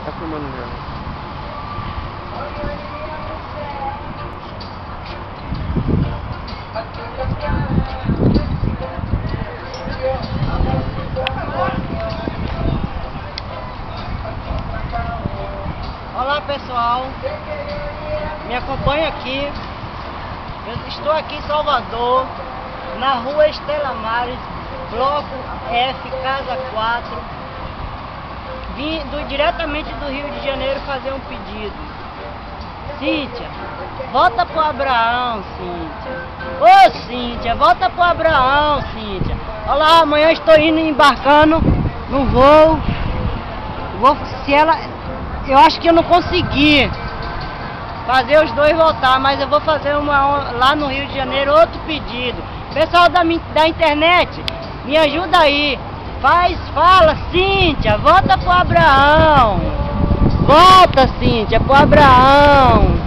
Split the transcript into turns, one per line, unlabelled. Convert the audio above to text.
Tá filmando já.
Olá pessoal, me acompanha aqui. Eu estou aqui em Salvador, na rua Estela Maris, bloco F, casa 4. Vim diretamente do Rio de Janeiro fazer um pedido. Cíntia, volta pro Abraão, Cíntia. Ô Cíntia, volta pro Abraão, Cíntia. Olha lá, amanhã estou indo embarcando no voo. Eu acho que eu não consegui fazer os dois voltar, mas eu vou fazer lá no Rio de Janeiro outro pedido. Pessoal da internet, me ajuda aí. Fala, Cíntia, volta pro Abraão. Volta, Cíntia, pro Abraão.